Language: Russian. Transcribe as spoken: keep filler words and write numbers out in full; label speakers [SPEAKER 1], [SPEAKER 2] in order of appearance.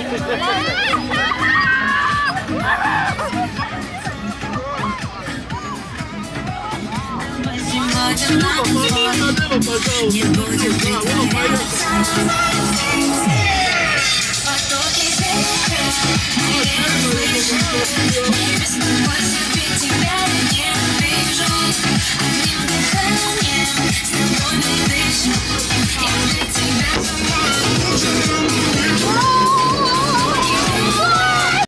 [SPEAKER 1] Не будем притворяться. Потоки ветра, не слышу, не беспокойся, ведь тебя